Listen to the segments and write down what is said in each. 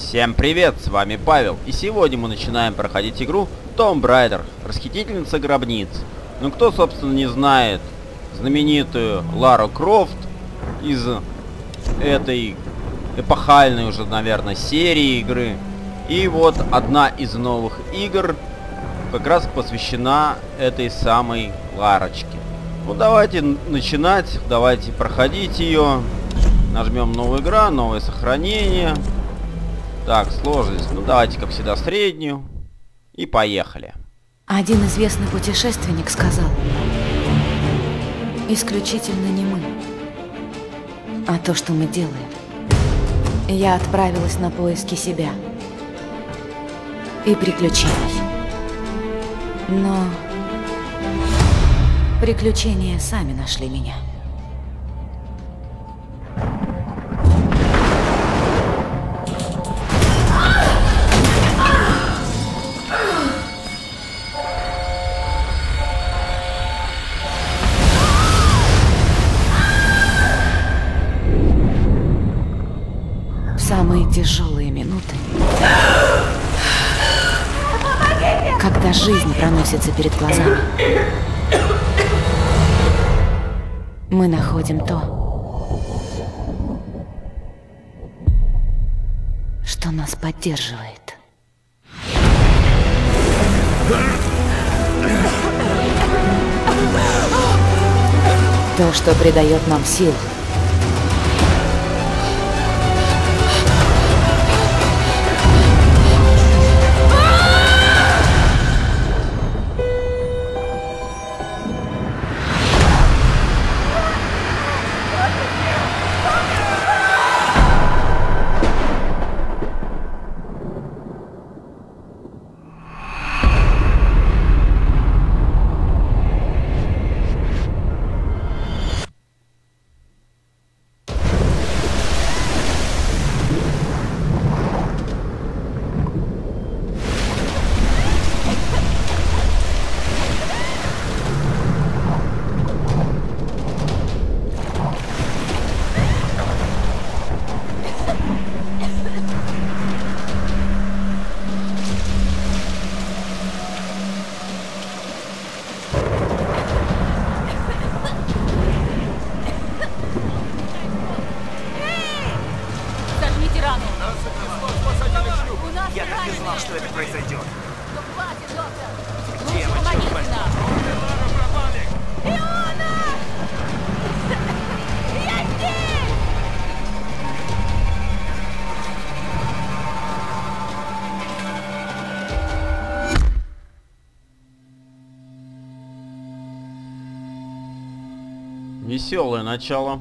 Всем привет, с вами Павел, и сегодня мы начинаем проходить игру Tomb Raider, Расхитительница гробниц. Ну кто, собственно, не знает знаменитую Лару Крофт из этой эпохальной уже, наверное, серии игры. И вот одна из новых игр как раз посвящена этой самой Ларочке. Ну давайте начинать, давайте проходить ее. Нажмем новая игра, новое сохранение. Так, сложность. Ну давайте, как всегда, среднюю. И поехали. Один известный путешественник сказал: исключительно не мы, а то, что мы делаем. Я отправилась на поиски себя и приключений. Но приключения сами нашли меня. Самые тяжелые минуты, когда жизнь проносится перед глазами, мы находим то, что нас поддерживает. То, что придает нам сил. Я так и знал, что это произойдет. Ну хватит, доктор! Где вы, черт возьми? Иона! Я здесь! Веселое начало.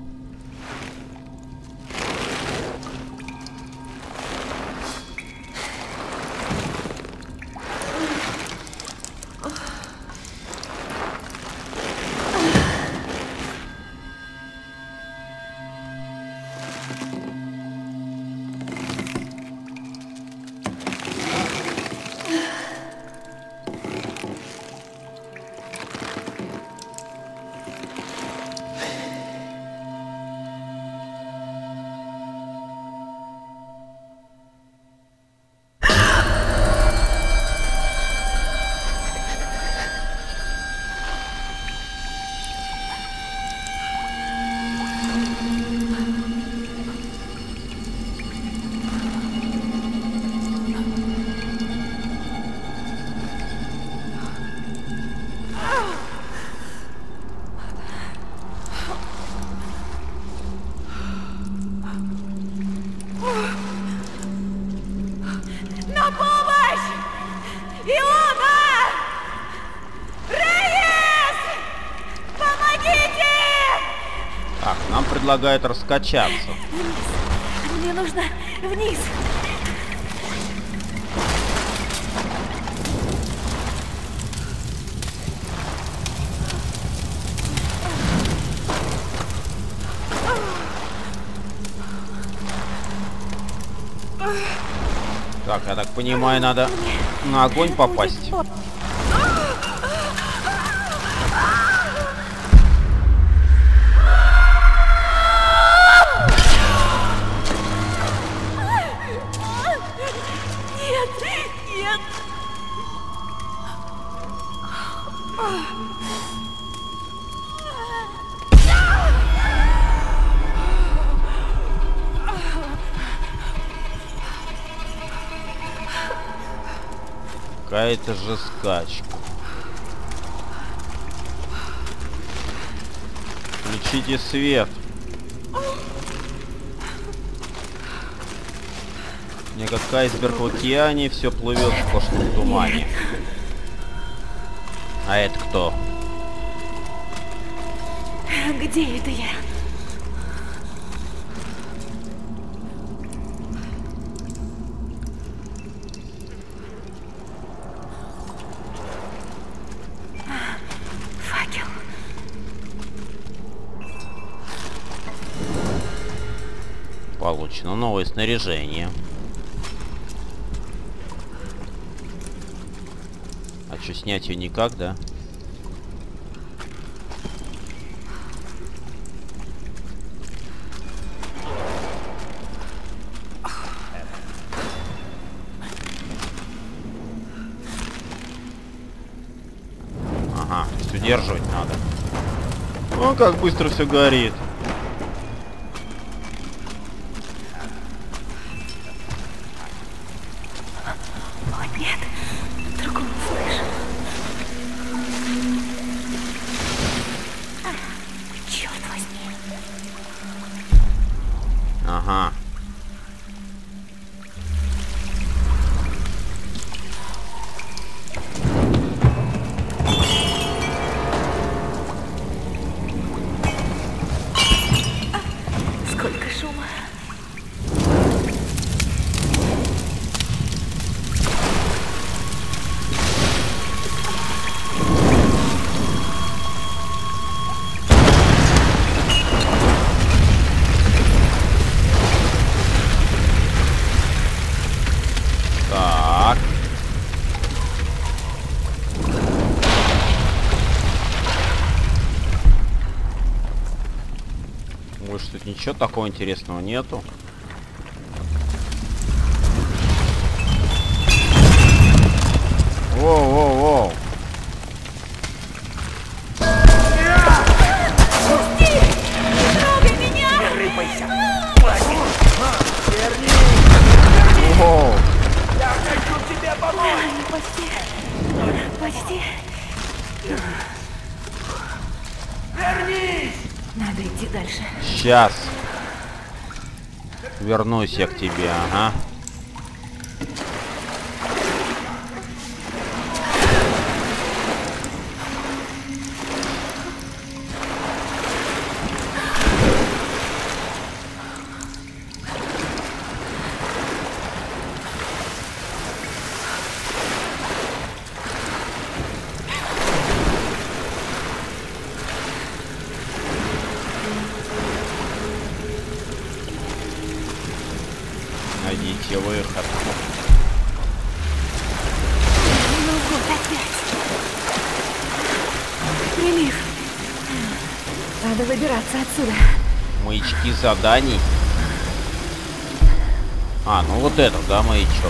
На помощь! Иона! Рейс! Помогите! Так, нам предлагают раскачаться. Мне нужно вниз. Так, я так понимаю, надо на огонь попасть. Какая-то же скачка. Включите свет. Мне как айсберг в океане, все плывет в сплошном тумане. А это кто? Где это я? Факел. Получено новое снаряжение. А что, снять ее никак, да? Ага, то есть удерживать надо. О, как быстро все горит. О, нет. Вдруг он услышит. Черт возьми. Ага. Сколько шума. Так. Может, тут ничего такого интересного нету? Воу-воу-воу. Не рыпайся! Воу. Я хочу тебе помочь! Почти. Почти. Вернись! Надо идти дальше. Сейчас. Вернусь я к тебе, ага. Найдите выход. Ну вот опять. Прилив. Надо выбираться отсюда. Маячки заданий. А, ну вот это, да, маячок.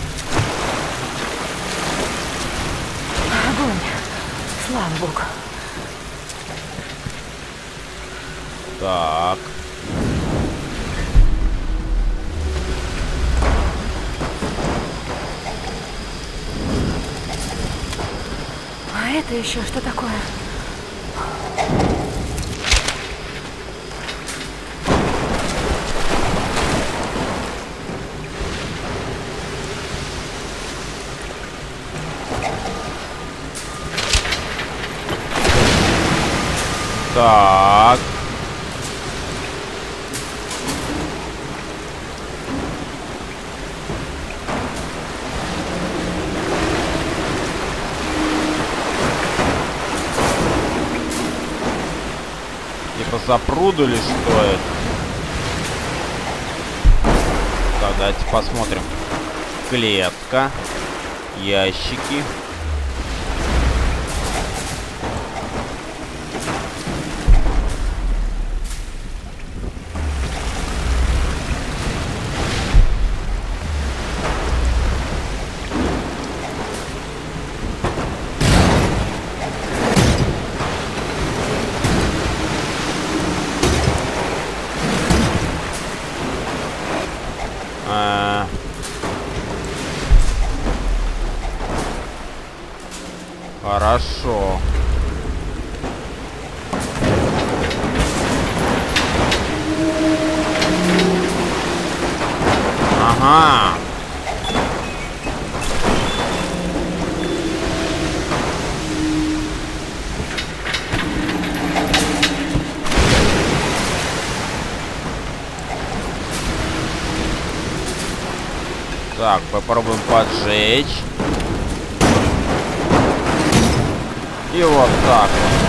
Огонь. Слава богу. Так. А это еще что такое? Так. Типа запруду ли что это? Так, давайте посмотрим. Клетка. Ящики. Хорошо. Ага. Так, попробуем поджечь. И вот так вот.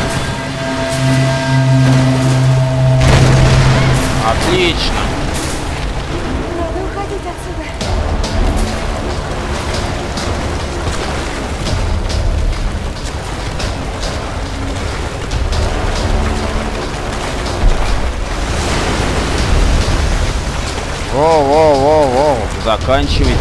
Отлично. Надо уходить отсюда. Воу-воу-воу-воу. Заканчивайте.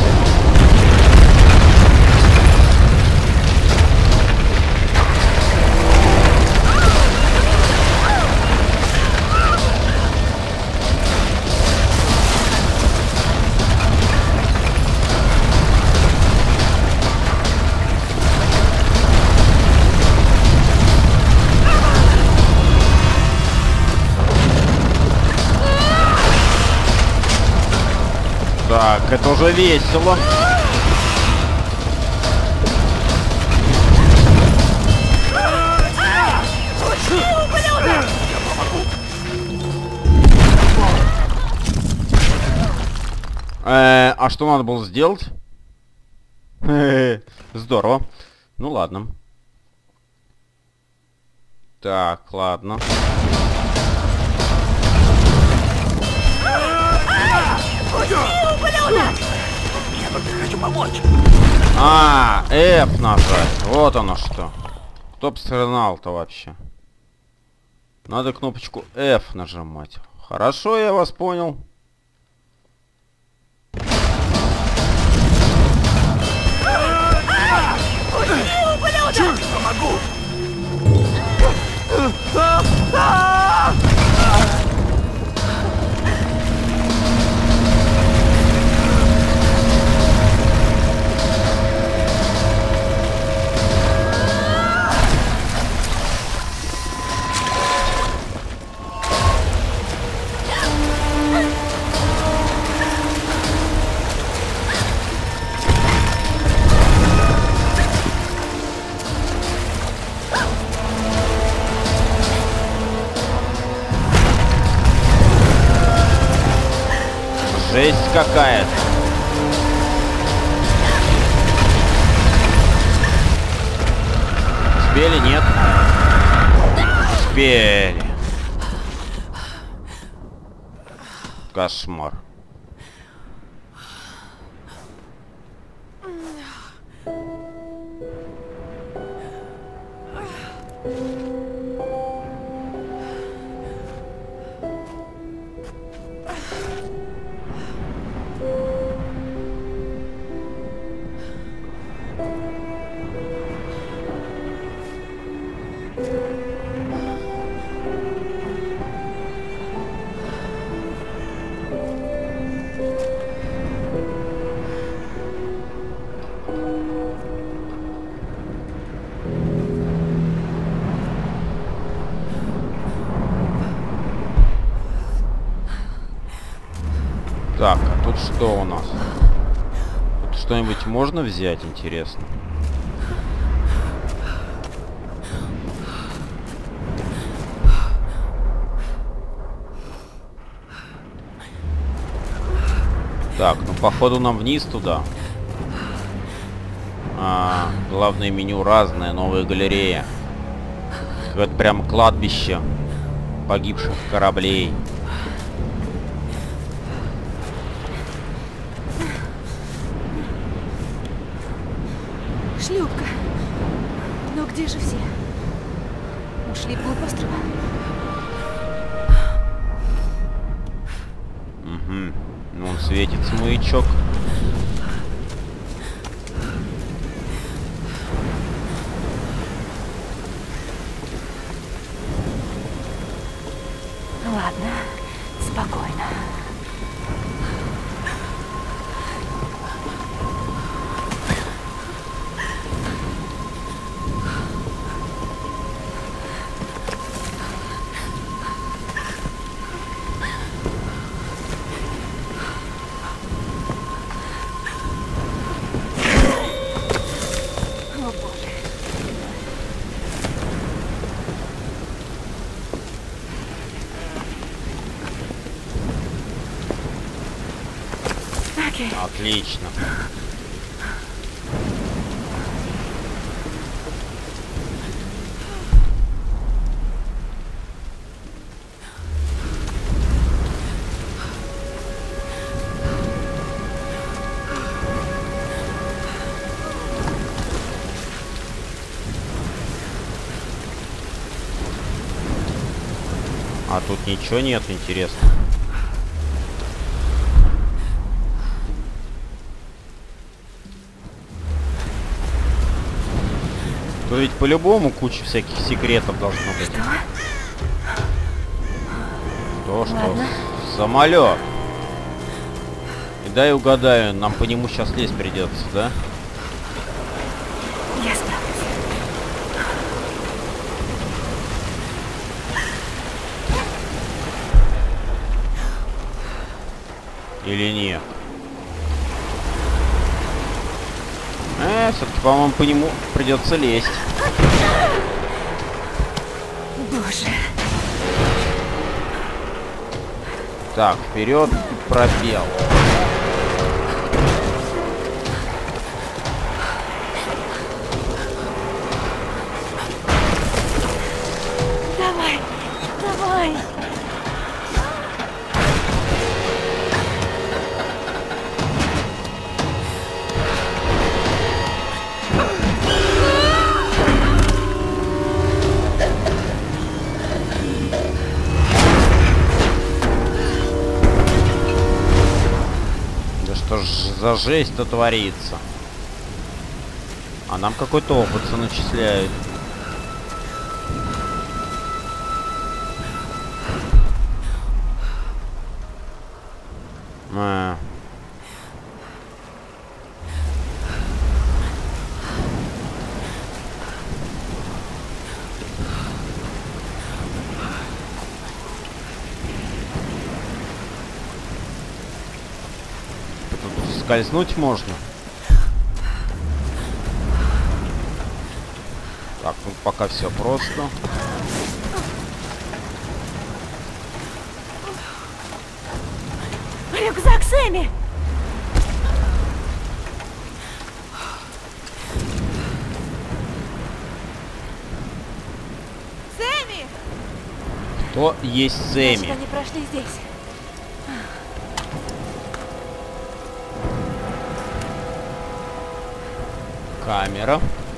Так, это уже весело. А что надо было сделать? Здорово. Ну ладно. Так, ладно. Я только хочу помочь. А, F нажать. Вот оно что. Кто б стрелял-то вообще? Надо кнопочку F нажимать. Хорошо, я вас понял. Помогу. Жесть какая-то. Успели, нет? Успели. Кошмар. Так, а тут что у нас? Тут что-нибудь можно взять, интересно? Так, ну походу нам вниз туда. Главное меню разное, новая галерея. Это прям кладбище погибших кораблей. Шлюпка. Но где же все? Ушли вглубь острова? Угу. Ну, он светится маячок. Ладно, спокойно. Отлично. А тут ничего нет, интересно. Тут ведь по-любому куча всяких секретов должно быть. Что? Ладно. Самолет. И дай угадаю, нам по нему сейчас лезть придется, да? Я справлюсь. Или нет? Все-таки, по-моему, по нему придется лезть. Боже. Так, вперед и пробел. Давай. Давай. Да что ж за жесть-то творится? А нам какой-то опыт начисляют. Тут скользнуть можно. Так, ну пока все просто. Рюкзак Сэмми. Сэмми! Кто есть Сэмми? Значит, они прошли здесь. Камера.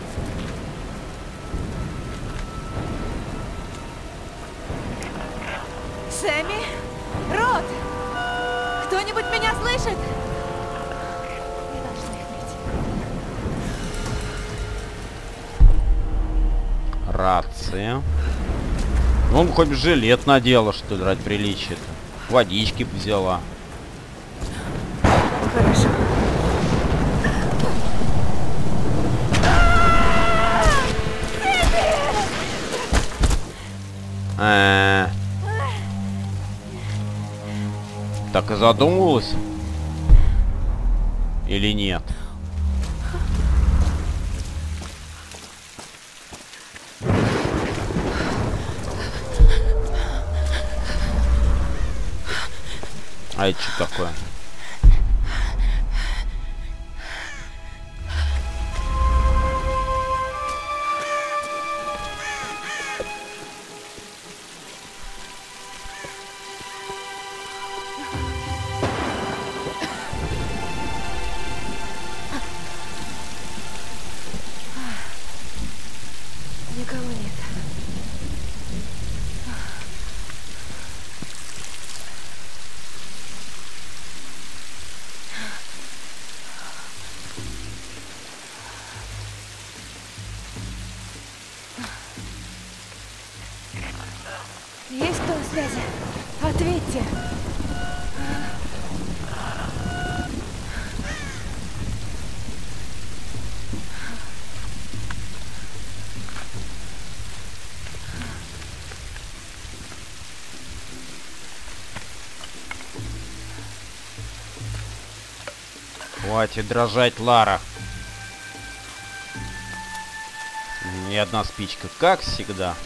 Сэмми? Рот! Кто-нибудь меня слышит? Я должна их найти. Рация. Ну, хоть жилет надела, что ли, ради приличия-то. Водички взяла. Хорошо. Так и задумывалась? Или нет? А это что такое? Никого нет. Есть кто на связи? Ответьте. Хватит дрожать, Лара. И одна спичка, как всегда.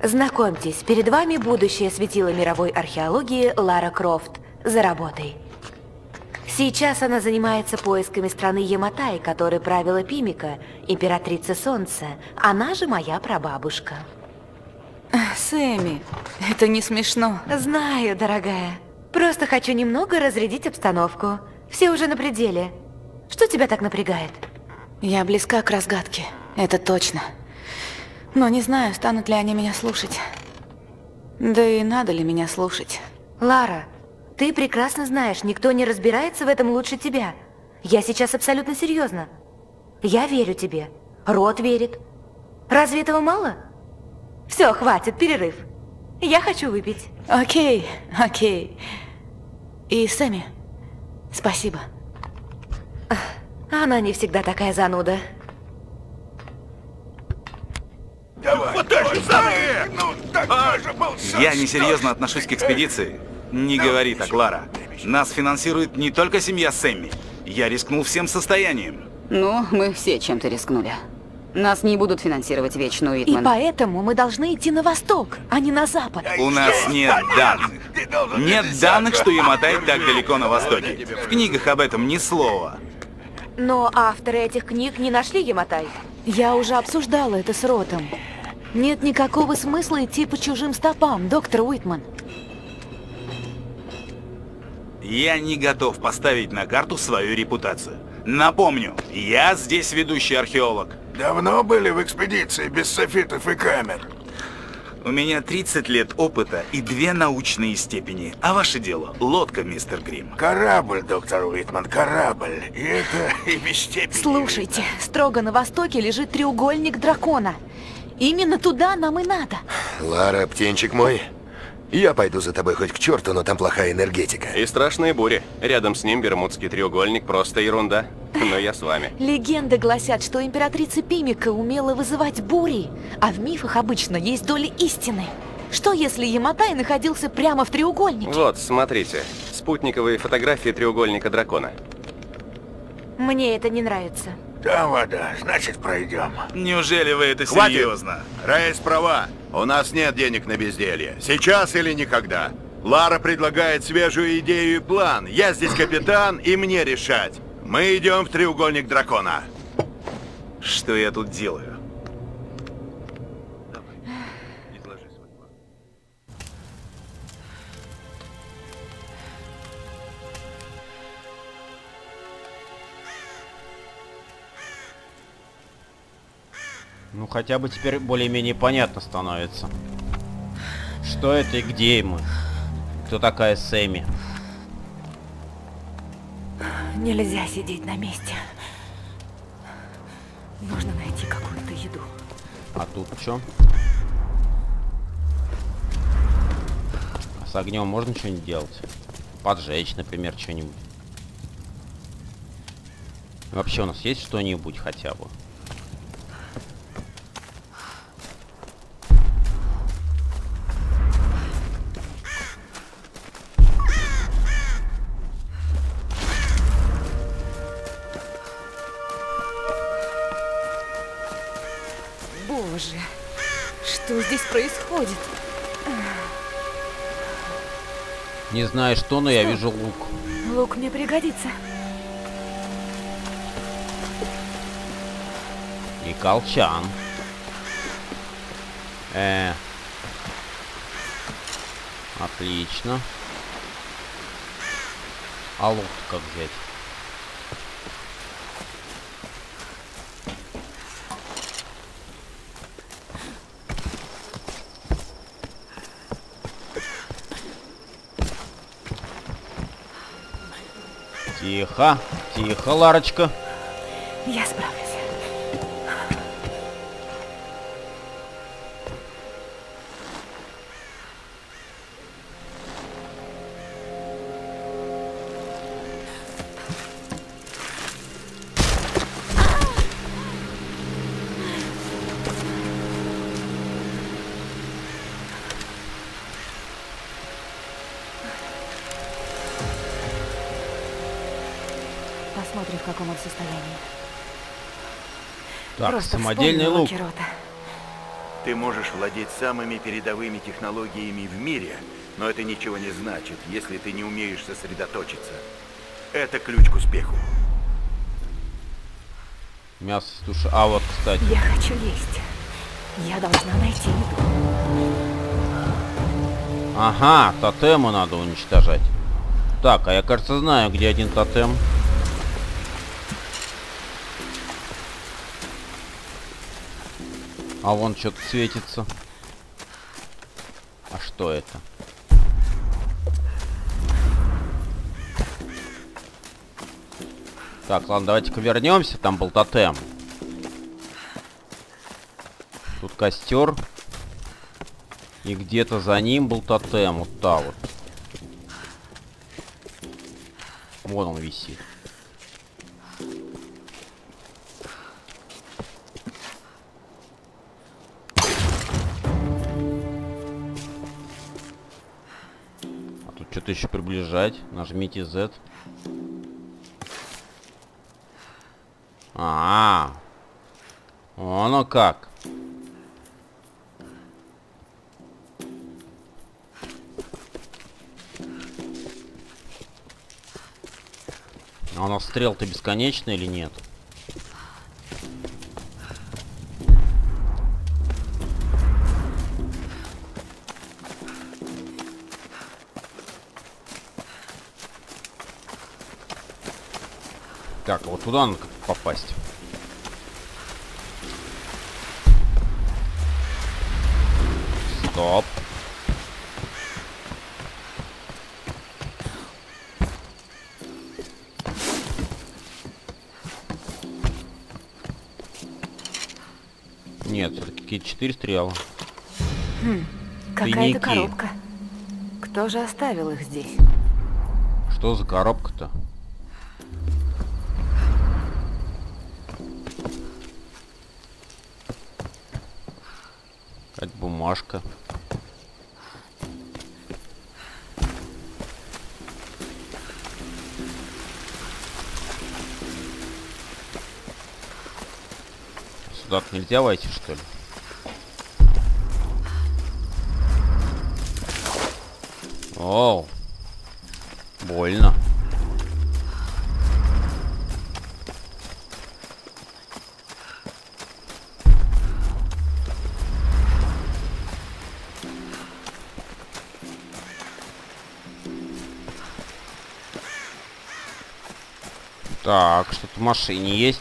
Знакомьтесь, перед вами будущее светило мировой археологии Лара Крофт. За работой. Сейчас она занимается поисками страны Яматай, которой правила Пимика, императрица Солнца. Она же моя прабабушка. Сэмми, это не смешно. Знаю, дорогая. Просто хочу немного разрядить обстановку. Все уже на пределе. Что тебя так напрягает? Я близка к разгадке, это точно. Но не знаю, станут ли они меня слушать. Да и надо ли меня слушать. Лара, ты прекрасно знаешь, никто не разбирается в этом лучше тебя. Я сейчас абсолютно серьезно. Я верю тебе. Род верит. Разве этого мало? Все, хватит, перерыв. Я хочу выпить. Окей, окей. И Сэмми, спасибо. Она не всегда такая зануда. Я несерьезно отношусь к экспедиции. Не говори так, Лара. Нас финансирует не только семья Сэмми. Я рискнул всем состоянием. Ну, мы все чем-то рискнули. Нас не будут финансировать вечно, Уитман. И поэтому мы должны идти на восток, а не на запад. У нас нет данных. Нет данных, что Яматай так далеко на востоке. В книгах об этом ни слова. Но авторы этих книг не нашли Яматай. Я уже обсуждала это с Ротом. Нет никакого смысла идти по чужим стопам, доктор Уитман. Я не готов поставить на карту свою репутацию. Напомню, я здесь ведущий археолог. Давно были в экспедиции без софитов и камер? У меня 30 лет опыта и 2 научные степени. А ваше дело — лодка, мистер Грим. Корабль, доктор Уитман, корабль. И это и без степени. Слушайте, строго на востоке лежит треугольник дракона. Именно туда нам и надо. Лара, птенчик мой, я пойду за тобой хоть к черту, но там плохая энергетика. И страшные бури. Рядом с ним Бермудский треугольник, просто ерунда. Но я с вами. Легенды гласят, что императрица Пимика умела вызывать бури, а в мифах обычно есть доля истины. Что если Яматай находился прямо в треугольнике? Вот, смотрите. Спутниковые фотографии треугольника дракона. Мне это не нравится. Там вода, значит пройдем. Неужели вы это Хватит. серьезно? Рейс права. У нас нет денег на безделье. Сейчас или никогда. Лара предлагает свежую идею и план. Я здесь капитан, и мне решать. Мы идем в треугольник дракона. Что я тут делаю? Ну хотя бы теперь более-менее понятно становится. Что это и где мы? Кто такая Сэмми? Нельзя сидеть на месте. Нужно найти какую-то еду. А тут что? А с огнем можно что-нибудь делать? Поджечь, например, что-нибудь. Вообще у нас есть что-нибудь хотя бы? Боже, что здесь происходит? Не знаю что, но я вижу лук. Лук мне пригодится. И колчан. Отлично. А лук как взять? Тихо, тихо, Ларочка. Я справлюсь. Посмотрим, в каком он состоянии. Так, Просто самодельный вспомнила лук. Кирота. Ты можешь владеть самыми передовыми технологиями в мире, но это ничего не значит, если ты не умеешь сосредоточиться. Это ключ к успеху. Мясо с души. А вот, кстати. Я хочу есть. Я должна найти еду. Ага, тотемы надо уничтожать. Так, а я, кажется, знаю, где один тотем. А вон что-то светится. А что это? Так, ладно, давайте-ка вернемся. Там был тотем. Тут костер. И где-то за ним был тотем. Вот та вот. Вон он висит. А тут что-то еще приближать. Нажмите Z. Оно как. А у нас стрел-то бесконечная или нет? Так, вот туда надо попасть. Стоп. Нет, все-таки какие-то 4 стрела. Какая-то коробка. Кто же оставил их здесь? Что за коробка-то? Какая-то бумажка. Сюда-то нельзя войти, что ли? Оу. Больно. Так, что-то в машине есть.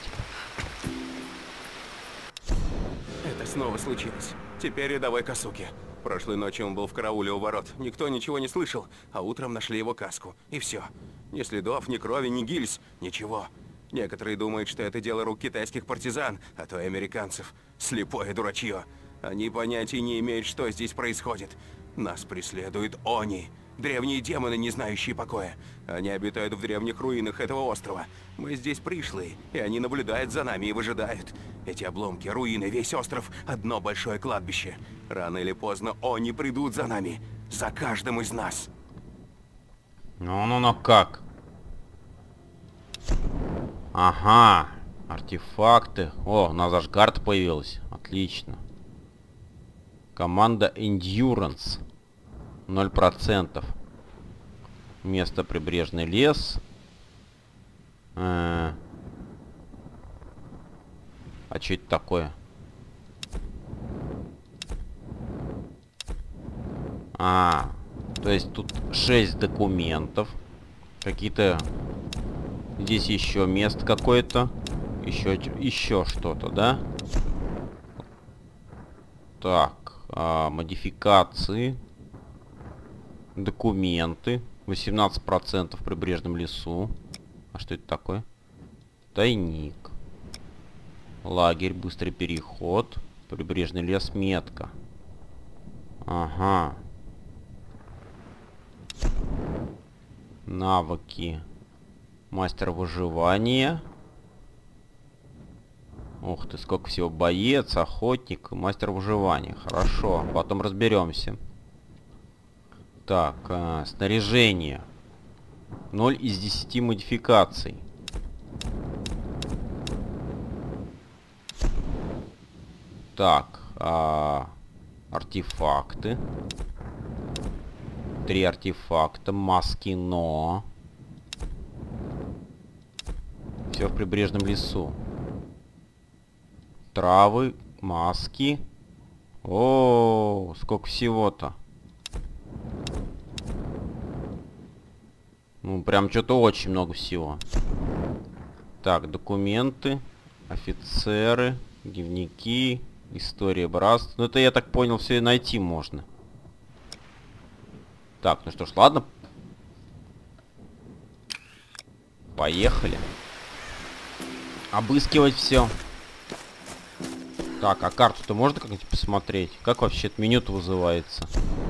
Это снова случилось. Теперь рядовой Касуки. Прошлой ночью он был в карауле у ворот. Никто ничего не слышал, а утром нашли его каску. И все. Ни следов, ни крови, ни гильз. Ничего. Некоторые думают, что это дело рук китайских партизан, а то и американцев. Слепое дурачье. Они понятия не имеют, что здесь происходит. Нас преследуют они. Древние демоны, не знающие покоя. Они обитают в древних руинах этого острова. Мы здесь пришлые, и они наблюдают за нами и выжидают. Эти обломки, руины, весь остров — одно большое кладбище. Рано или поздно они придут за нами. За каждым из нас. Ну как? Ага. Артефакты. О, у нас даже карта появилась. Отлично. Команда Endurance. 0%. Место прибрежный лес. А что это такое? То есть тут 6 документов. Какие-то... Здесь еще место какое-то. Еще что-то, да? Так. Модификации. Документы. 18% в прибрежном лесу. А что это такое? Тайник. Лагерь, быстрый переход. Прибрежный лес, метка. Ага. Навыки. Мастер выживания. Ух ты, сколько всего. Боец, охотник, мастер выживания. Хорошо, потом разберемся. Так, снаряжение. 0 из 10 модификаций. Так, Артефакты. 3 артефакта. Маскино. Все в прибрежном лесу. Травы, маски. О, сколько всего-то. Ну, прям что-то очень много всего. Так, документы, офицеры, дневники, история братства. Ну, это, я так понял, все и найти можно. Так, ну что ж, ладно. Поехали. Обыскивать все. Так, а карту-то можно как-нибудь посмотреть? Как вообще это меню-то вызывается?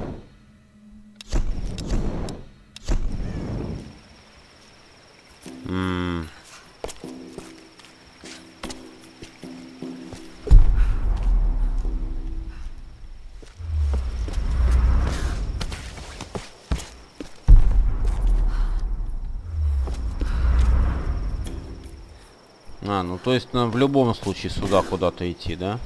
А, ну то есть нам в любом случае сюда куда-то идти, да?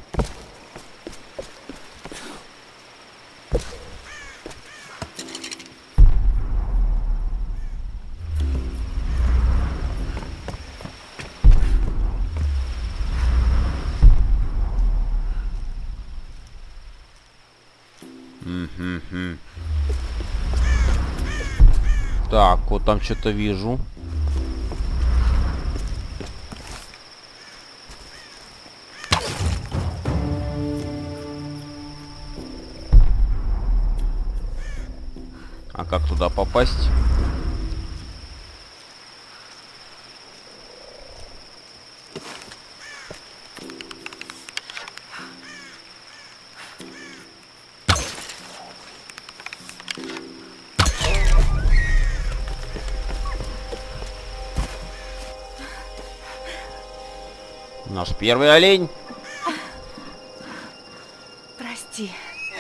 Так, вот там что-то вижу. А как туда попасть? Наш первый олень. Прости.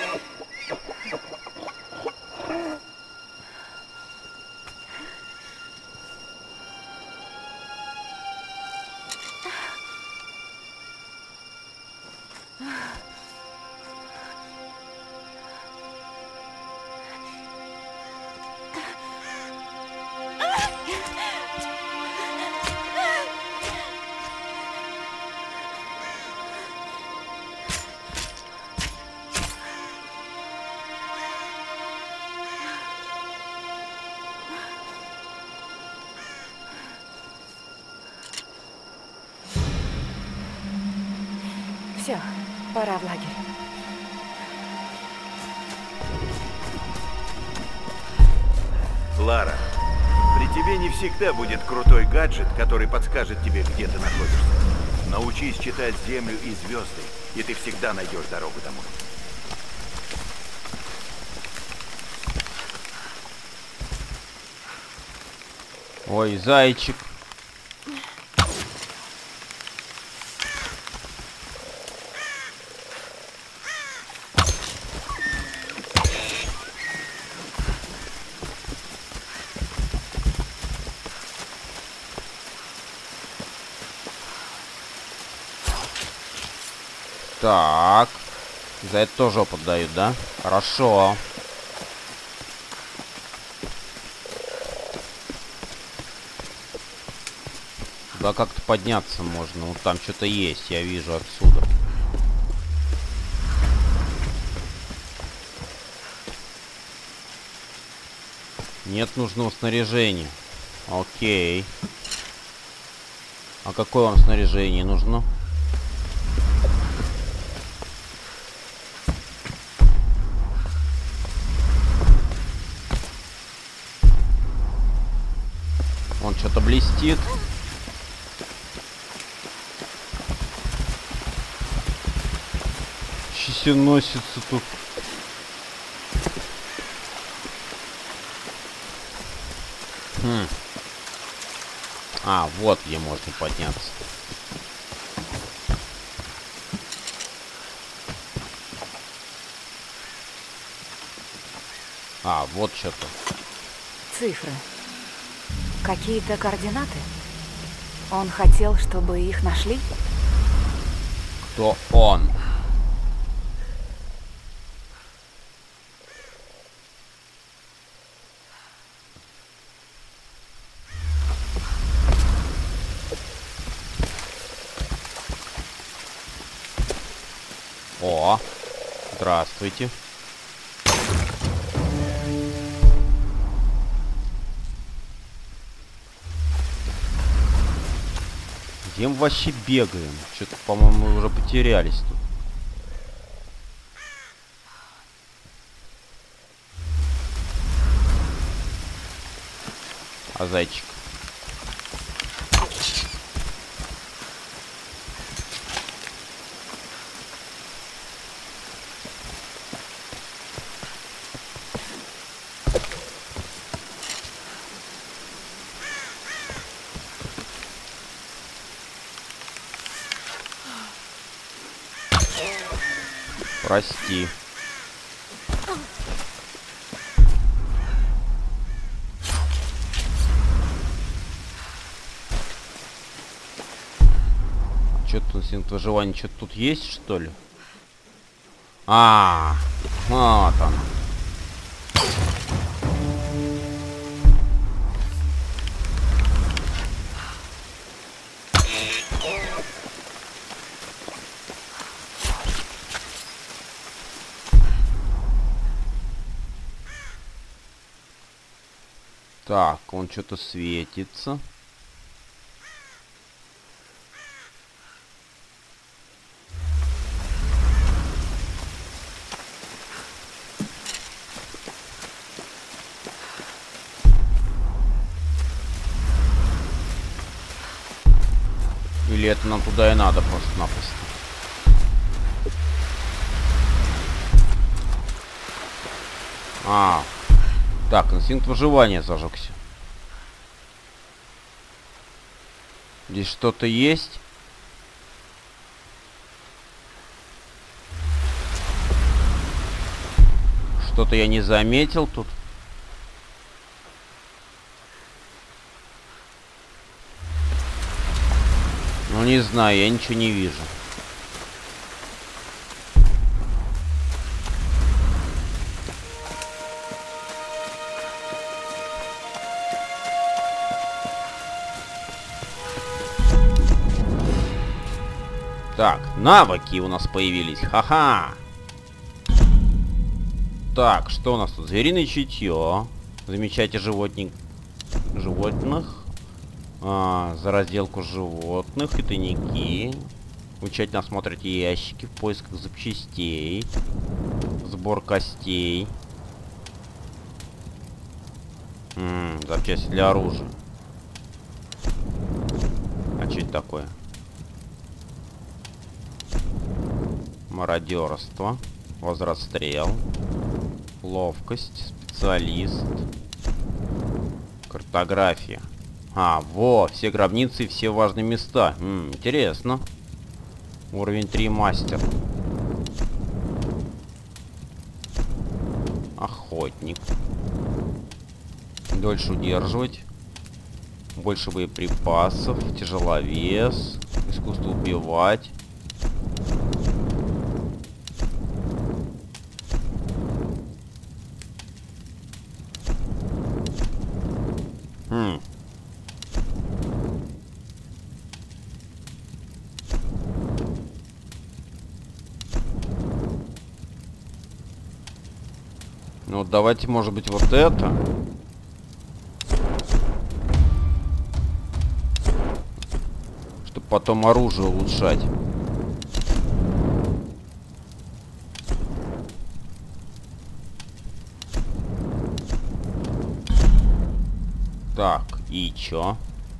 Все, пора в лагерь. Лара, при тебе не всегда будет крутой гаджет, который подскажет тебе, где ты находишься. Научись читать землю и звезды, и ты всегда найдешь дорогу домой. Ой, зайчик. Так. За это тоже опыт дают, да? Хорошо. Туда как-то подняться можно. Вот там что-то есть, я вижу отсюда. Нет нужного снаряжения. Окей. А какое вам снаряжение нужно? Он что-то блестит. Носится тут. А, вот где можно подняться. А, вот что-то. Цифры. Какие-то координаты? Он хотел, чтобы их нашли? Кто он? О, здравствуйте. Где мы вообще бегаем? Что-то, по-моему, мы уже потерялись тут. А зайчик? Прости. Что-то инстинкт выживания, что-то тут есть, что ли? Вот он. Так, он что-то светится. Или это нам туда и надо просто-напросто? Так, инстинкт выживания зажегся. Здесь что-то есть? Что-то я не заметил тут. Ну, не знаю, я ничего не вижу. Так, навыки у нас появились. Ха-ха. Так, что у нас тут? Звериное чутье. Замечайте животных. За разделку животных и тайники. Вы тщательно осмотрите ящики в поисках запчастей. Сбор костей. Запчасти для оружия. А что это такое? Мародерство. Возрастрел. Ловкость. Специалист. Картография. Все гробницы и все важные места. Интересно. Уровень 3 мастер. Охотник. Дольше удерживать. Больше боеприпасов. Тяжеловес. Искусство убивать. Ну, давайте, может быть, вот это. Чтобы потом оружие улучшать. Так, и чё?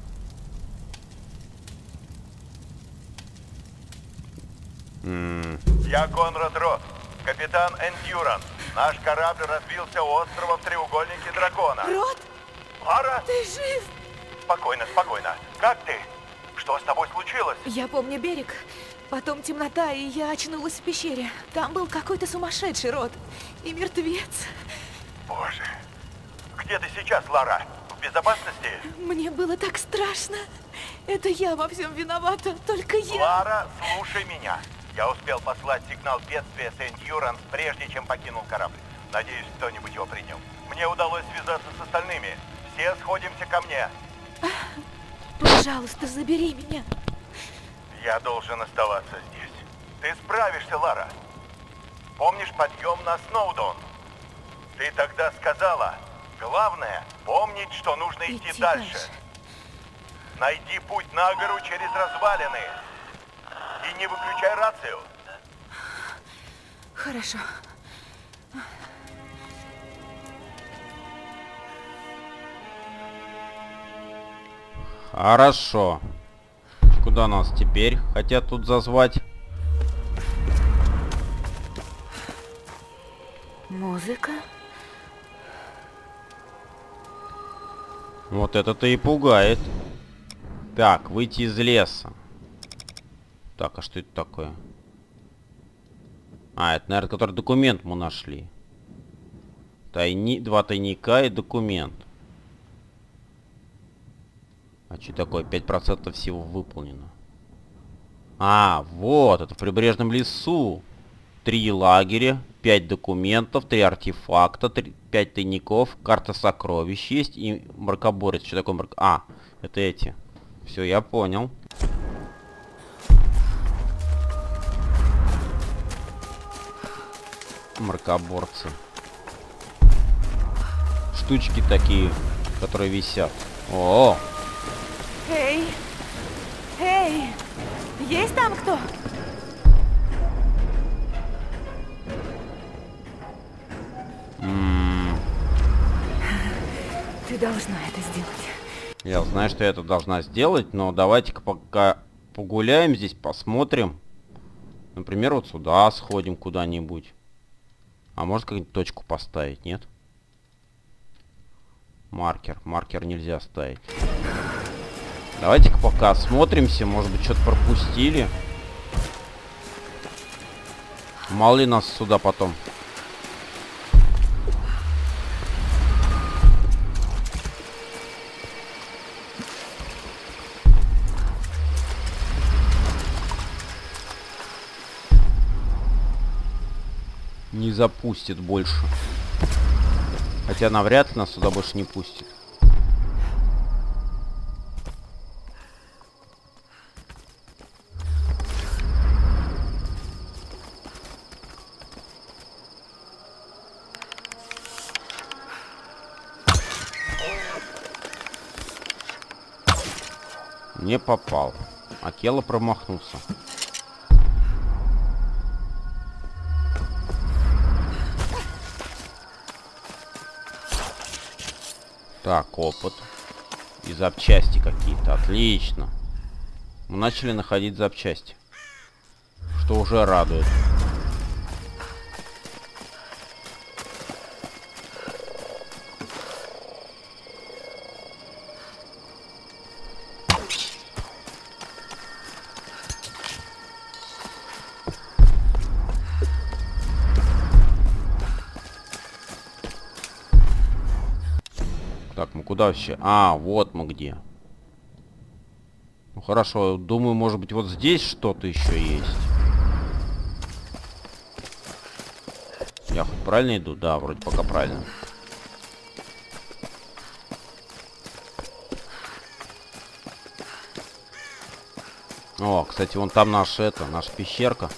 Я Конрад Рот, капитан Эндюранс. Наш корабль разбился у острова в треугольнике дракона. Рот? Лара? Ты жив? Спокойно, спокойно. Как ты? Что с тобой случилось? Я помню берег. Потом темнота, и я очнулась в пещере. Там был какой-то сумасшедший Рот. И мертвец. Боже. Где ты сейчас, Лара? В безопасности? Мне было так страшно. Это я во всем виновата, только я. Лара, слушай меня. Я успел послать сигнал бедствия с Эндюранс, прежде чем покинул корабль. Надеюсь, кто-нибудь его принял. Мне удалось связаться с остальными. Все сходимся ко мне. Пожалуйста, забери меня. Я должен оставаться здесь. Ты справишься, Лара. Помнишь подъем на Сноудон? Ты тогда сказала, главное помнить, что нужно идти дальше. Найди путь на гору через развалины. И не выключай рацию. Хорошо. Хорошо. Куда нас теперь хотят тут зазвать? Музыка? Вот это-то и пугает. Так, выйти из леса. Так, а что это такое? А, это, наверное, который документ мы нашли. Два тайника и документ. А что такое? 5% всего выполнено. А, вот, это в прибрежном лесу. 3 лагеря, 5 документов, 3 артефакта, 5 тайников, карта сокровищ есть и мракоборец. Что такое А, это эти. Все, я понял. Мракоборцы. Штучки такие, которые висят. О! Эй! Эй! Есть там кто? Ты должна это сделать. Я знаю, что я это должна сделать, но давайте-ка пока погуляем здесь, посмотрим. Например, вот сюда сходим куда-нибудь. А может какую-нибудь точку поставить, нет? Маркер нельзя ставить. Давайте-ка пока осмотримся, может быть, что-то пропустили. Мало ли нас сюда потом. Не запустит больше. Хотя навряд ли нас сюда больше не пустит. Не попал. Акела промахнулся. Так, опыт. И запчасти какие-то. Отлично. Мы начали находить запчасти. Что уже радует. Так, мы куда вообще? А, вот мы где. Ну хорошо, думаю, может быть, вот здесь что-то еще есть. Я хоть правильно иду? Да, вроде пока правильно. О, кстати, вон там наша пещерка.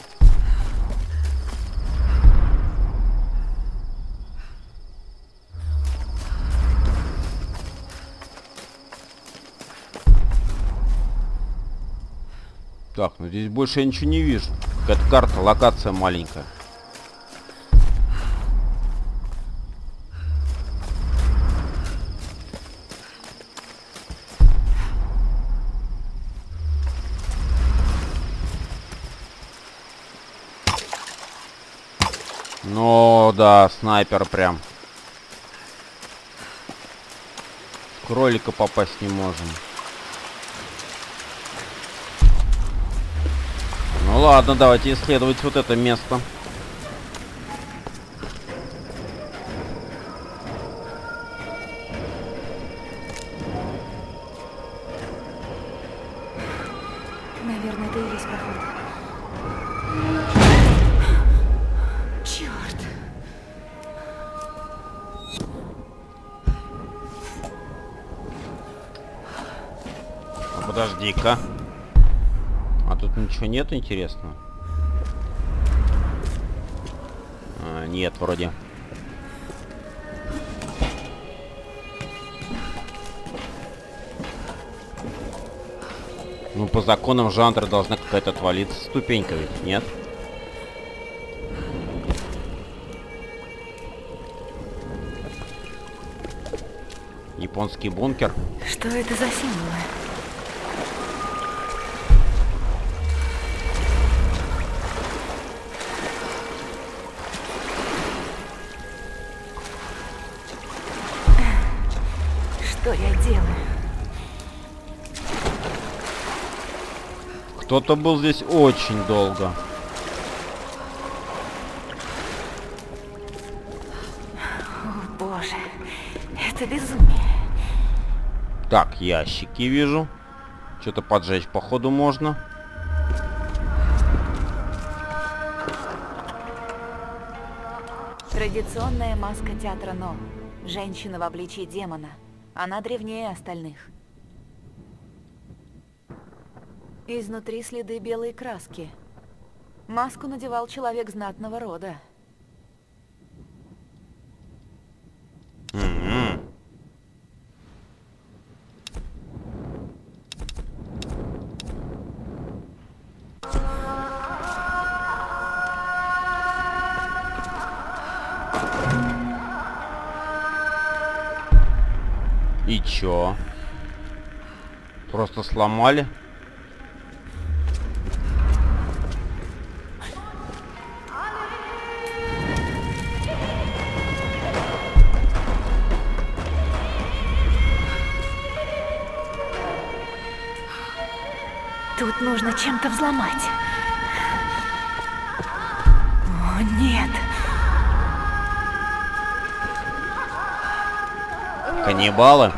Так, ну здесь больше я ничего не вижу. Какая-то карта, локация маленькая. Ну да, снайпер прям. В кролика попасть не можем. Ну ладно, давайте исследовать вот это место. Наверное, это и есть проход. Черт. А подожди-ка. А тут ничего нет интересного? Нет, вроде. Ну, по законам жанра должна какая-то отвалиться ступенька ведь, нет? Японский бункер. Что это за символы? Что я делаю? Кто-то был здесь очень долго. О, боже. Это безумие. Так, ящики вижу. Что-то поджечь, походу, можно. Традиционная маска театра Но. Женщина в обличии демона. Она древнее остальных. Изнутри следы белой краски. Маску надевал человек знатного рода. И чё? Просто сломали? Тут нужно чем-то взломать. О, нет. Каннибалы?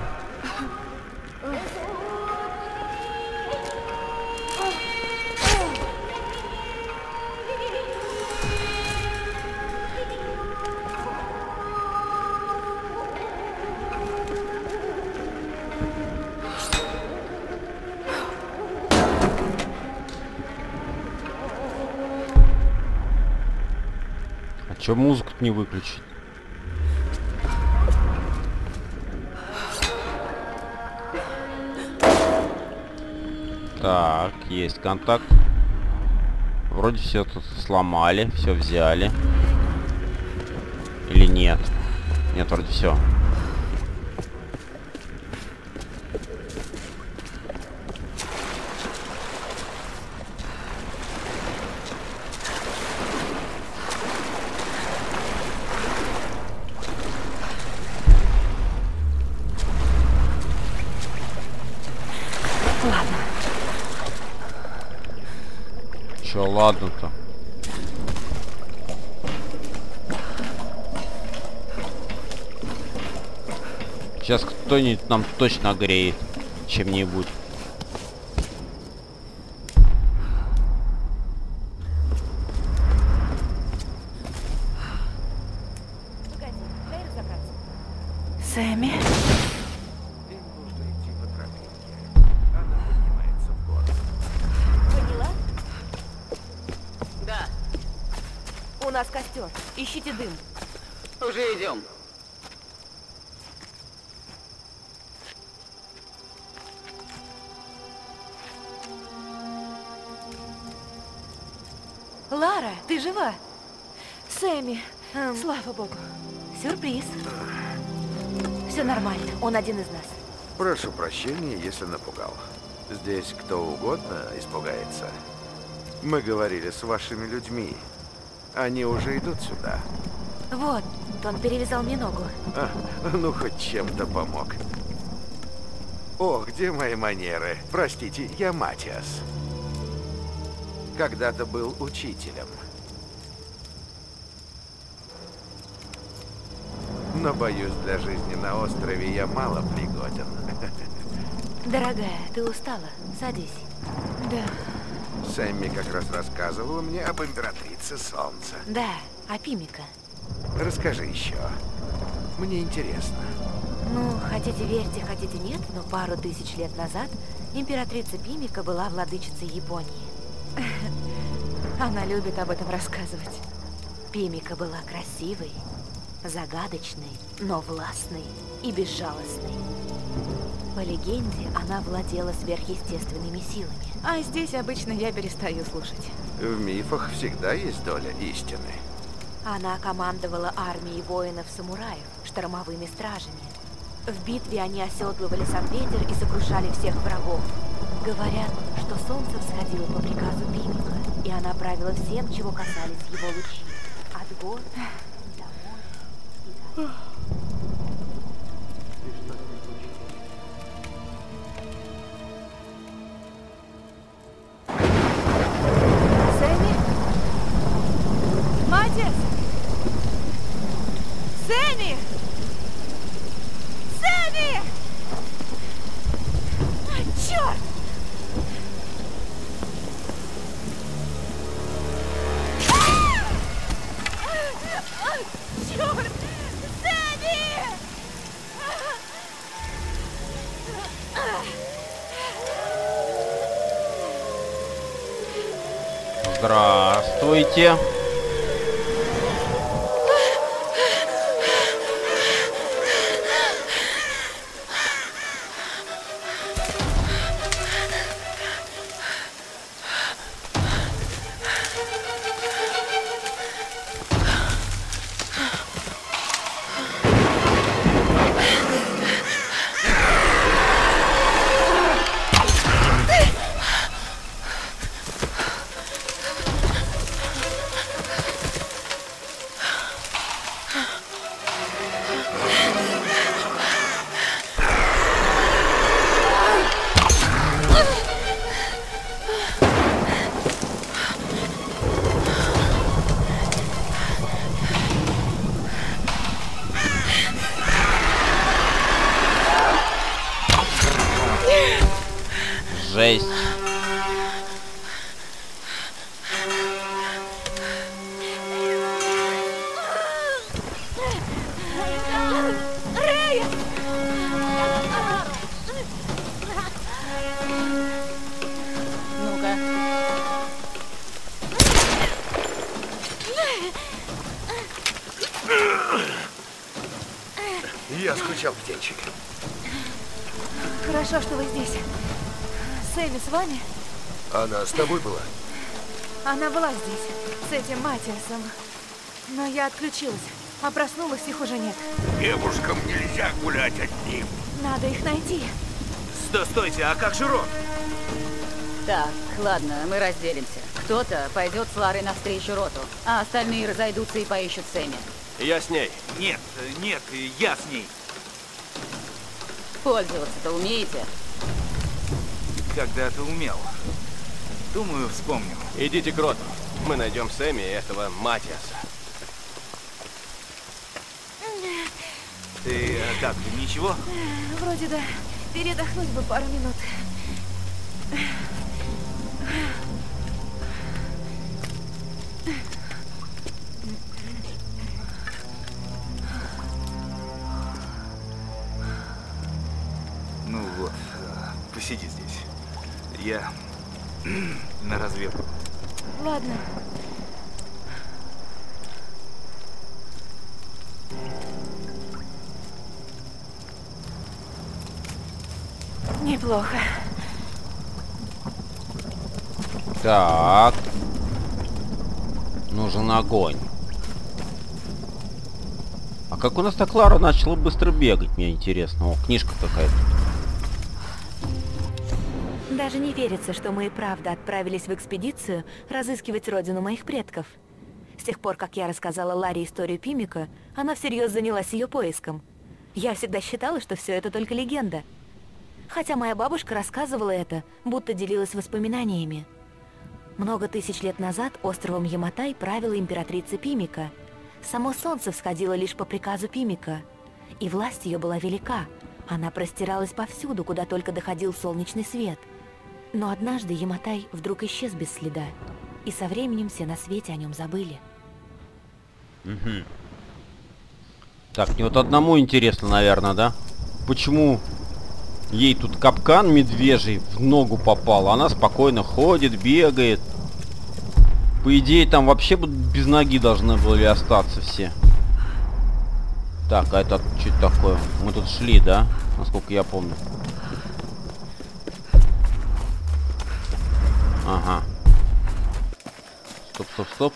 А чё музыку-то не выключить? Так, есть контакт. Вроде все тут сломали, все взяли. Или нет? Нет, вроде все. Ладно. Чё, ладно-то? Сейчас кто-нибудь нам точно огреет чем-нибудь. Сэмми? Поняла? Да. У нас костер. Ищите дым. Уже идем. Лара, ты жива? Сэмми, слава богу. Сюрприз. Все нормально, он один из нас. Прошу прощения, если напугал. Здесь кто угодно испугается. Мы говорили с вашими людьми. Они уже идут сюда. Вот, он перевязал мне ногу. А, ну, хоть чем-то помог. О, где мои манеры? Простите, я Матиас. Когда-то был учителем. Но, боюсь, для жизни на острове я мало пригоден. Дорогая, ты устала? Садись. Да. Сэмми как раз рассказывала мне об императрице Солнца. Да, о Пимика. Расскажи еще. Мне интересно. Ну, хотите верьте, хотите нет, но пару тысяч лет назад императрица Пимика была владычицей Японии. Она любит об этом рассказывать. Пимика была красивой, загадочной, но властной и безжалостной. По легенде, она владела сверхъестественными силами. А здесь обычно я перестаю слушать. В мифах всегда есть доля истины. Она командовала армией воинов-самураев, штормовыми стражами. В битве они оседлывали сам ветер и сокрушали всех врагов. Говорят, что солнце всходило по приказу Пимика, и она правила всем, чего касались его лучи. От гор до моря и до... Сэмми? Матис! Сэмми! Сэмми! Черт! Черт! Сэмми! Здравствуйте. Жесть. Рэй! Ну-ка. Я скучал, птенчик. Хорошо, что вы здесь. Сэмми с вами? Она с тобой была? Она была здесь, с этим Матиасом. Но я отключилась, а проснулась, их уже нет. Девушкам нельзя гулять одним. Надо их найти. Стойте, а как же Рот? Так, ладно, мы разделимся. Кто-то пойдет с Ларой навстречу Роту, а остальные разойдутся и поищут Сэмми. Я с ней. Нет, я с ней. Пользоваться-то умеете? Когда-то умел. Думаю, вспомню. Идите к Роту. Мы найдем Сэмми и этого Матиаса. Ты как, ничего? Вроде да. Передохнуть бы пару минут. Ну вот, посиди здесь. Я на разведку. Ладно. Неплохо. Так. Нужен огонь. А как у нас так Лара начала быстро бегать, мне интересно. О, книжка какая-то. Даже не верится, что мы и правда отправились в экспедицию разыскивать родину моих предков. С тех пор, как я рассказала Ларе историю Пимика, она всерьез занялась ее поиском. Я всегда считала, что все это только легенда. Хотя моя бабушка рассказывала это, будто делилась воспоминаниями. Много тысяч лет назад островом Яматай правила императрица Пимика. Само солнце всходило лишь по приказу Пимика. И власть ее была велика. Она простиралась повсюду, куда только доходил солнечный свет. Но однажды Яматай вдруг исчез без следа. И со временем все на свете о нем забыли. Угу. Так, мне вот одному интересно, наверное, да? Почему ей тут капкан медвежий в ногу попал, а она спокойно ходит, бегает. По идее, там вообще без ноги должны были остаться все. Так, а это что это такое? Мы тут шли, да? Насколько я помню. Ага. Стоп, стоп, стоп.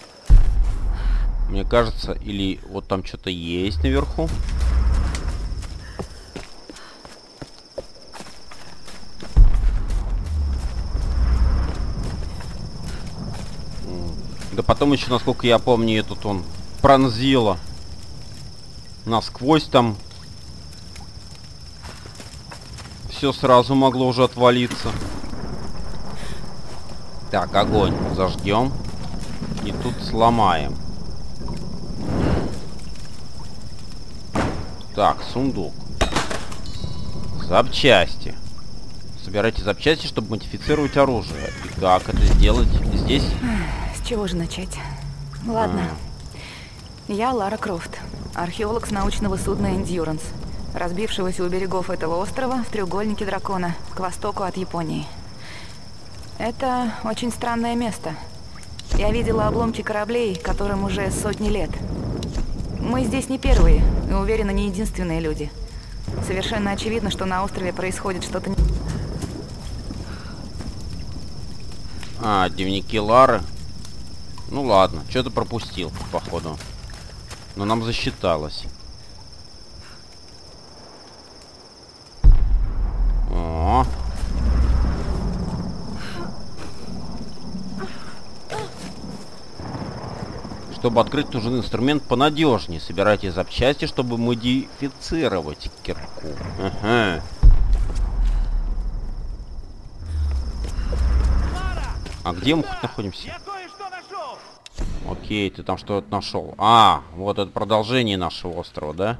Мне кажется, или вот там что-то есть наверху. Да потом еще, насколько я помню, этот он пронзило насквозь там. Все сразу могло уже отвалиться. Так, огонь зажгем. И тут сломаем. Так, сундук. Запчасти. Собирайте запчасти, чтобы модифицировать оружие. И как это сделать здесь? С чего же начать? Ладно. Я Лара Крофт, археолог с научного судна Endurance, разбившегося у берегов этого острова в треугольнике дракона, к востоку от Японии. Это очень странное место. Я видела обломки кораблей, которым уже сотни лет. Мы здесь не первые, и уверена, не единственные люди. Совершенно очевидно, что на острове происходит что-то... А, дневники Лары. Ну ладно, что-то пропустил, походу. Но нам засчиталось. О. Чтобы открыть, нужен инструмент понадежнее. Собирайте запчасти, чтобы модифицировать кирку. Ага. А где мы хоть находимся? Я кое-что нашел. Окей, ты там что-то нашел. А, вот это продолжение нашего острова, да?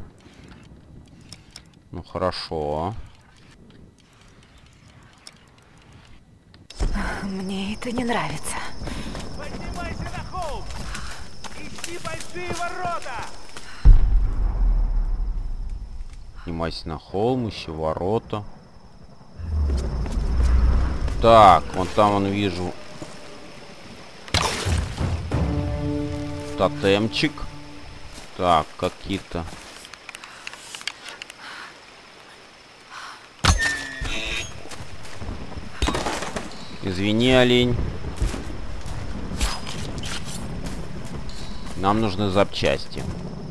Ну хорошо. Мне это не нравится. Поднимайся на холм. Ищи большие ворота. Поднимайся на холм, ищи ворота. Так, вон там вон вижу тотемчик. Так, какие-то. Извини, олень. Нам нужны запчасти.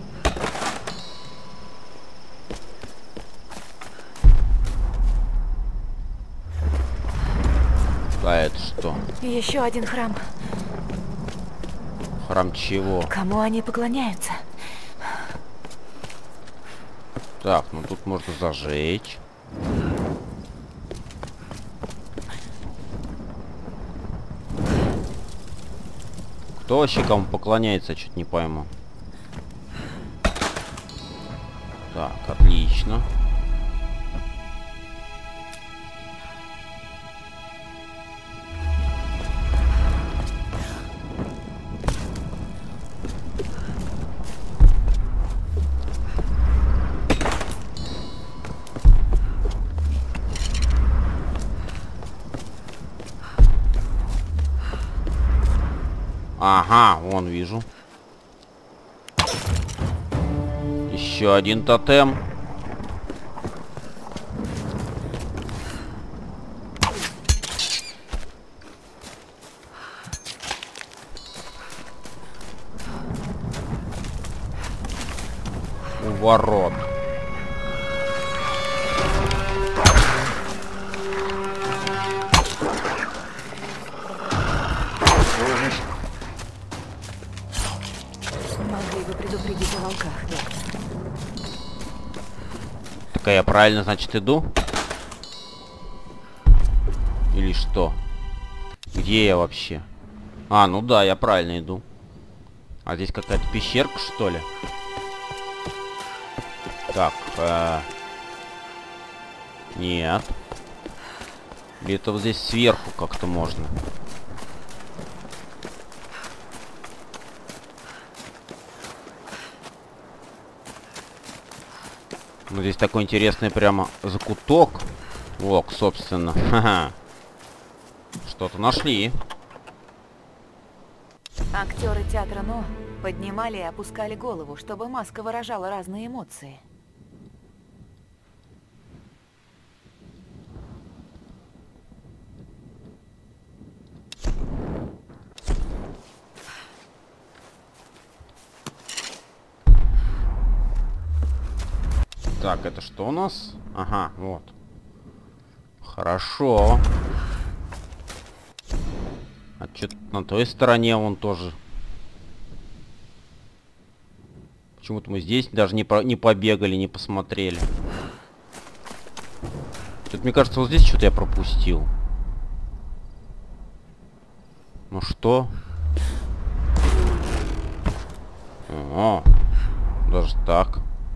А это что? Еще один храм. Храм чего? Кому они поклоняются? Так, ну тут можно зажечь. Кто вообще кому поклоняется, я чуть не пойму. Так, отлично. Ага, вон вижу. Еще один тотем. У ворот. Могли бы предупредить о волках, доктор. Так а я правильно, значит, иду? Или что? Где я вообще? А, ну да, я правильно иду. А здесь какая-то пещерка, что ли? Так, нет. Или это вот здесь сверху как-то можно? Ну, здесь такой интересный прямо закуток. Лок, собственно. Ха-ха. Что-то нашли. Актеры театра «Но» поднимали и опускали голову, чтобы маска выражала разные эмоции. Так, это что у нас? Ага, вот. Хорошо. А что-то на той стороне вон тоже. Почему-то мы здесь даже не побегали, не посмотрели. Тут, мне кажется, вот здесь что-то я пропустил. Ну что? О, даже так.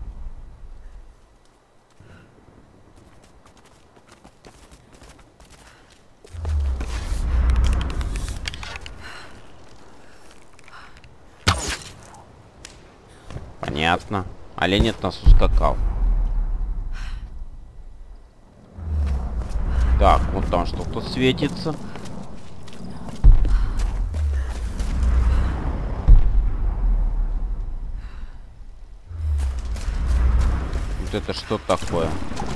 Понятно. Олень от нас ускакал. Так, вот там что-то светится. Вот это что такое?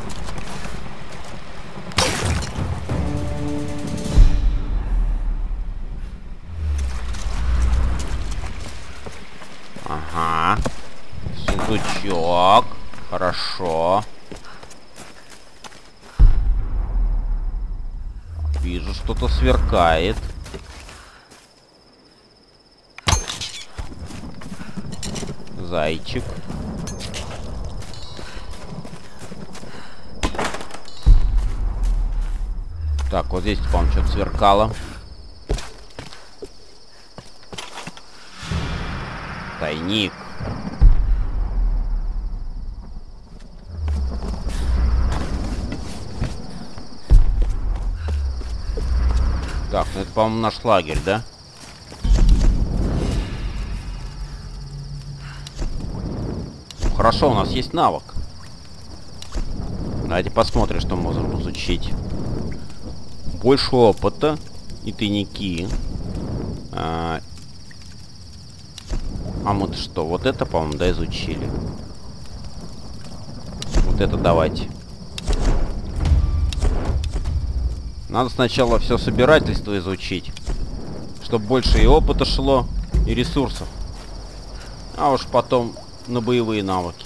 Ага. Сундучок. Хорошо. Вижу, что-то сверкает. Зайчик. Так, вот здесь, по-моему, что-то сверкало. Тайник. Так, ну это, по-моему, наш лагерь, да? Ну, хорошо, у нас есть навык. Давайте посмотрим, что можем изучить. Больше опыта и тайники. А мы-то что? Вот это, по-моему, да, изучили. Вот это давайте. Надо сначала все собирательство изучить, чтобы больше и опыта шло, и ресурсов. А уж потом на боевые навыки.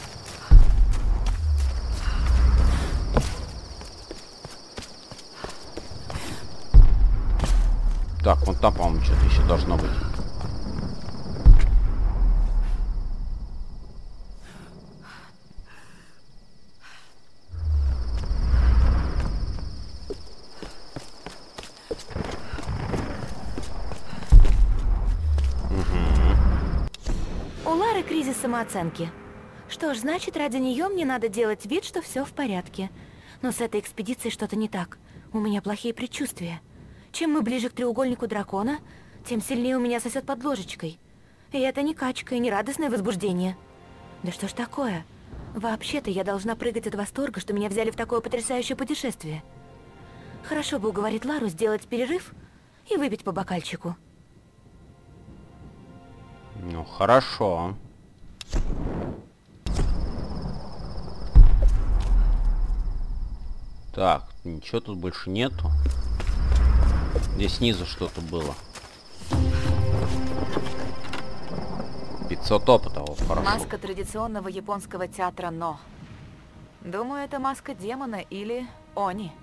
Так, вон там, по-моему, что-то еще должно быть. Кризис самооценки. Что ж, значит, ради нее мне надо делать вид, что все в порядке. Но с этой экспедицией что-то не так. У меня плохие предчувствия. Чем мы ближе к треугольнику дракона, тем сильнее у меня сосет под ложечкой. И это не качка и не радостное возбуждение. Да что ж такое? Вообще-то я должна прыгать от восторга, что меня взяли в такое потрясающее путешествие. Хорошо бы уговорить Лару сделать перерыв и выпить по бокальчику. Ну, хорошо. Так, ничего тут больше нету. Здесь снизу что-то было. 500 опыта, вот, хорошо. Маска традиционного японского театра «Но». Думаю, это маска демона или Они.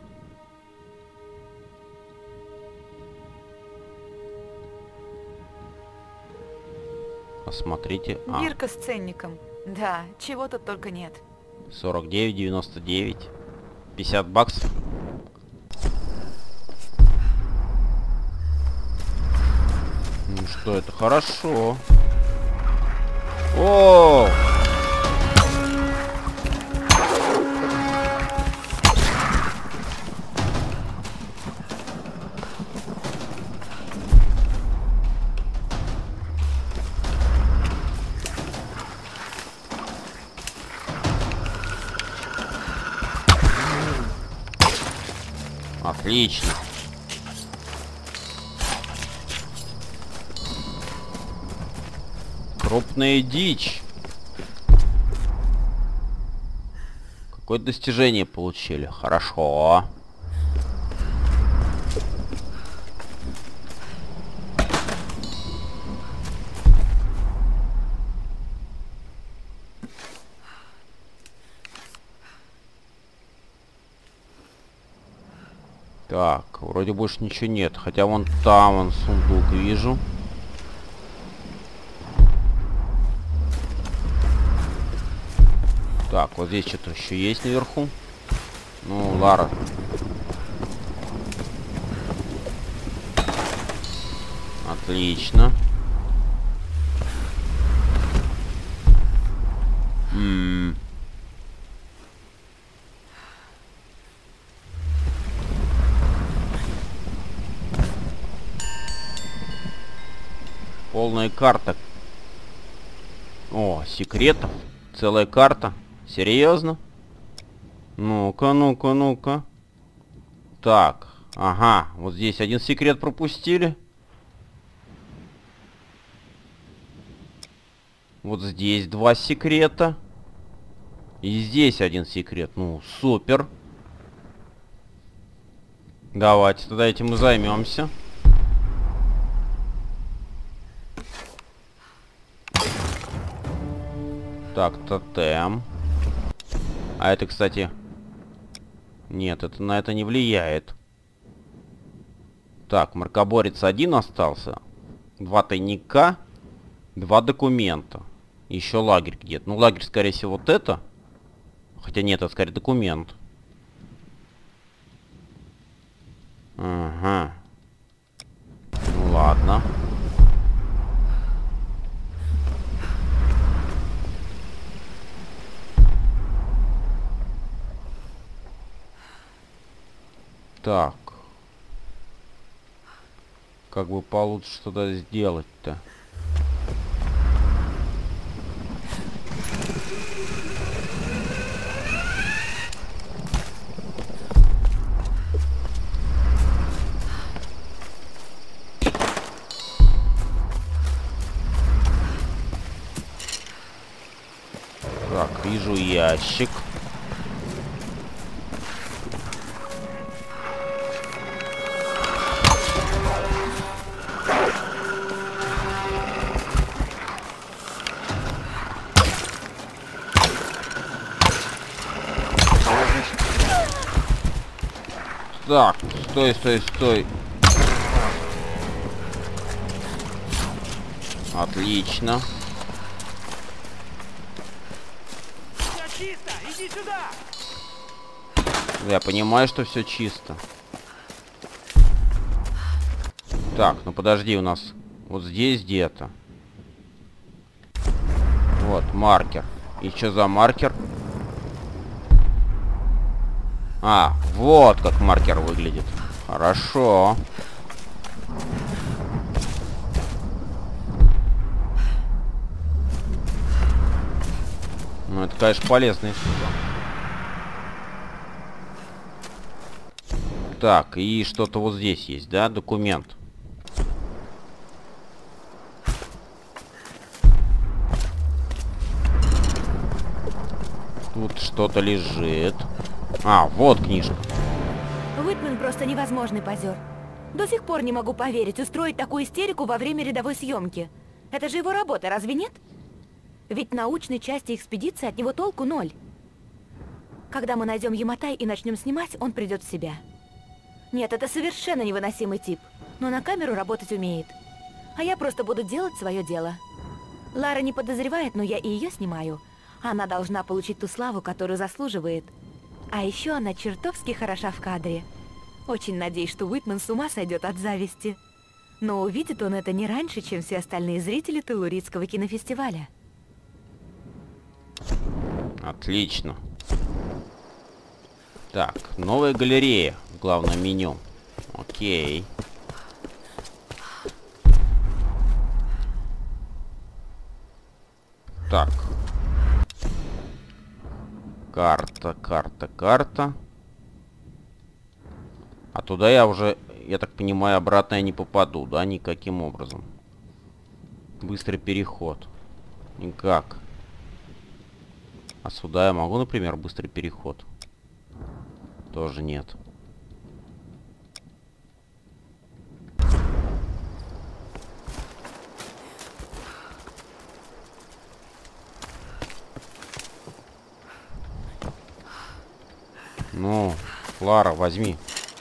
Посмотрите. Бирка с ценником. Да, чего тут только нет. 49,99. 50 баксов. Ну что, это хорошо. О! Отлично. Крупная дичь. Какое достижение получили. Хорошо. Так, вроде больше ничего нет. Хотя вон там вон сундук вижу. Так, вот здесь что-то еще есть наверху. Ну, Лара. Отлично. Полная карта. О, секретов. Целая карта. Серьезно? Ну-ка, ну-ка, ну-ка. Так, ага. Вот здесь один секрет пропустили. Вот здесь 2 секрета. И здесь 1 секрет. Ну, супер. Давайте тогда этим и займемся. Так, тотем. А это, кстати... Нет, это на это не влияет. Так, мракоборец 1 остался. 2 тайника. 2 документа. Еще лагерь где-то. Ну, лагерь, скорее всего, вот это. Хотя нет, это скорее документ. Ага. Ну, ладно. Так. Как бы получше что-то сделать-то? Так, вижу ящик. Так, стой, стой, стой. Отлично. Все чисто, иди сюда. Я понимаю, что все чисто. Так, ну подожди, у нас вот здесь где-то. Вот, маркер. И что за маркер? А, вот как маркер выглядит. Хорошо. Ну, это, конечно, полезная штука. Так, и что-то вот здесь есть, да? Документ. Тут что-то лежит. А, вот книжка. Уитмен просто невозможный позер. До сих пор не могу поверить, устроить такую истерику во время рядовой съемки. Это же его работа, разве нет? Ведь в научной части экспедиции от него толку 0. Когда мы найдем Яматай и начнем снимать, он придет в себя. Нет, это совершенно невыносимый тип, но на камеру работать умеет. А я просто буду делать свое дело. Лара не подозревает, но я и ее снимаю. Она должна получить ту славу, которую заслуживает. А еще она чертовски хороша в кадре. Очень надеюсь, что Уитмен с ума сойдет от зависти. Но увидит он это не раньше, чем все остальные зрители Теллуридского кинофестиваля. Отлично. Так, новая галерея в главном меню. Окей. Так. Карта, карта, карта. А туда я уже, я так понимаю, обратно я не попаду, да, никаким образом. Быстрый переход. Никак. А сюда я могу, например, быстрый переход? Тоже нет. Ну, Лара, возьми.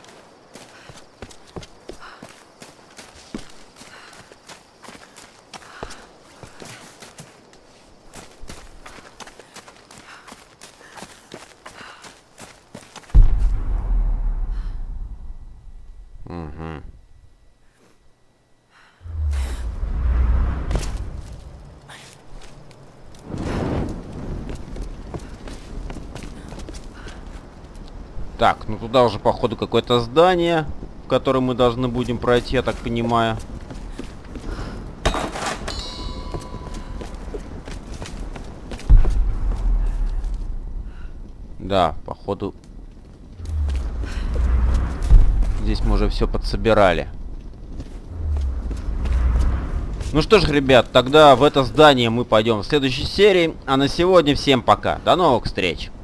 Угу. Так, ну туда уже походу какое-то здание, в котором мы должны будем пройти, я так понимаю. Да, походу здесь мы уже все подсобирали. Ну что ж, ребят, тогда в это здание мы пойдем в следующей серии. А на сегодня всем пока. До новых встреч.